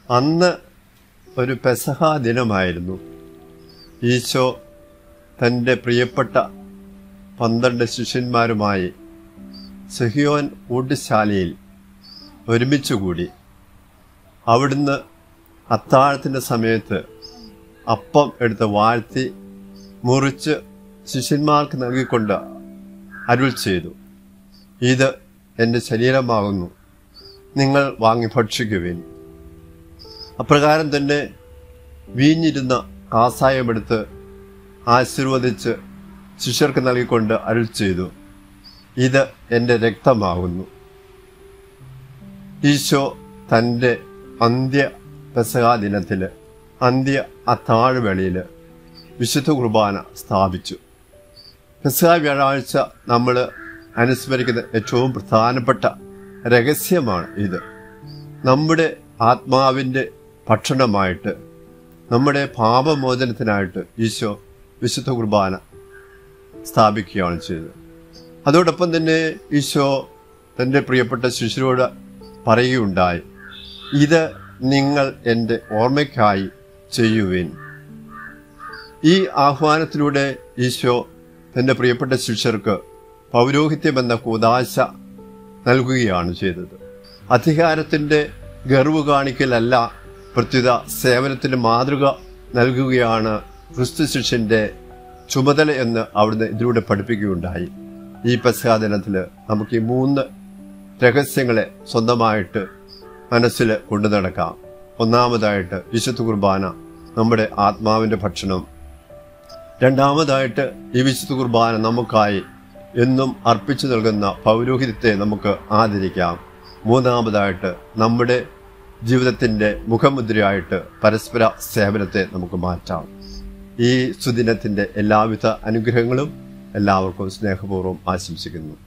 അന്ന് ഒരു പെസഹ ദിനമായിരുന്നു. ഈശോ തൻ്റെ പ്രിയപ്പെട്ട 12 ശിഷ്യന്മാരുമായി സിഹിയോൻ ഊട്ടുശാലയിൽ ഒരുമിച്ചുകൂടി. അവിടുന്ന് അത്താഴത്തിൻ്റെ സമയത്ത് അപ്പം എടുത്ത് വാഴ്ത്തി മുറിച്ച് ശിഷ്യന്മാർക്ക് നൽകിക്കൊണ്ട് അരുൾ ചെയ്തു, ഇത് എൻ്റെ ശരീരമാകുന്നു, നിങ്ങൾ വാങ്ങി ഭക്ഷിക്കുവിൻ. അപ്രകാരം തന്നെ വീഞ്ഞിരുന്ന കാസായമെടുത്ത് ആശീർവദിച്ച് ശിഷ്യർക്ക് നൽകിക്കൊണ്ട് അരുൾ ചെയ്തു, ഇത് എൻ്റെ രക്തമാകുന്നു. ഈശോ തൻ്റെ അന്ത്യ പെസഹാ ദിനത്തിൽ, അന്ത്യ അത്താഴവേളയിൽ വിശുദ്ധ കുർബാന സ്ഥാപിച്ചു. പെസഹാ വ്യാഴാഴ്ച നമ്മൾ അനുസ്മരിക്കുന്ന ഏറ്റവും പ്രധാനപ്പെട്ട രഹസ്യമാണ് ഇത്. നമ്മുടെ ആത്മാവിൻ്റെ ഭക്ഷണമായിട്ട്, നമ്മുടെ പാപമോചനത്തിനായിട്ട് ഈശോ വിശുദ്ധ കുർബാന സ്ഥാപിക്കുകയാണ് ചെയ്തത്. അതോടൊപ്പം തന്നെ ഈശോ തൻ്റെ പ്രിയപ്പെട്ട ശിഷ്യരോട് പറയുകയുണ്ടായി, ഇത് നിങ്ങൾ എൻ്റെ ഓർമ്മയ്ക്കായി ചെയ്യുവിൻ. ഈ ആഹ്വാനത്തിലൂടെ ഈശോ തൻ്റെ പ്രിയപ്പെട്ട ശിഷ്യർക്ക് പൗരോഹിത്യമെന്ന കൂദാശ നൽകുകയാണ് ചെയ്തത്. അധികാരത്തിൻ്റെ ഗർവ് കാണിക്കലല്ല, പ്രത്യുത സേവനത്തിന് മാതൃക നൽകുകയാണ് ക്രിസ്തു ശിഷ്യൻ്റെ ചുമതല എന്ന് അവിടുന്ന് ഇതിലൂടെ പഠിപ്പിക്കുകയുണ്ടായി. ഈ പെസഹാ ദിനത്തിൽ നമുക്ക് ഈ 3 രഹസ്യങ്ങളെ സ്വന്തമായിട്ട് മനസ്സിൽ കൊണ്ടു നടക്കാം. ഒന്നാമതായിട്ട് വിശുദ്ധ കുർബാന നമ്മുടെ ആത്മാവിൻ്റെ ഭക്ഷണം. രണ്ടാമതായിട്ട് ഈ വിശുദ്ധ കുർബാന നമുക്കായി എന്നും അർപ്പിച്ചു നൽകുന്ന പൗരോഹിത്യത്തെ നമുക്ക് ആദരിക്കാം. മൂന്നാമതായിട്ട് നമ്മുടെ ജീവിതത്തിൻ്റെ മുഖമുദ്രയായിട്ട് പരസ്പര സേവനത്തെ നമുക്ക് മാറ്റാം. ഈ സുദിനത്തിൻ്റെ എല്ലാവിധ അനുഗ്രഹങ്ങളും എല്ലാവർക്കും സ്നേഹപൂർവ്വം ആശംസിക്കുന്നു.